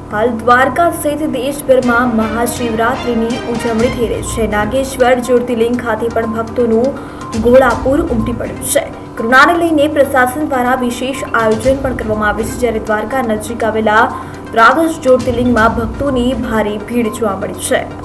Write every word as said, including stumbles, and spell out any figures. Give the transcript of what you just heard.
હાલ દ્વારકા સહિત દેશભરમાં મહાશિવરાત્રિની ઉજવણી થઈ રહી છે। નાગેશ્વર જ્યોતિર્લિંગ ખાતે પણ ભક્તોનું ઘોડાપૂર ઉમટી પડ્યું છે। કોરોનાને લઈને પ્રશાસન દ્વારા વિશેષ આયોજન પણ કરવામાં આવ્યું છે, જ્યારે દ્વારકા નજીક આવેલા દ્વારકા જ્યોતિર્લિંગમાં ભક્તોની ભારે ભીડ જોવા મળી છે।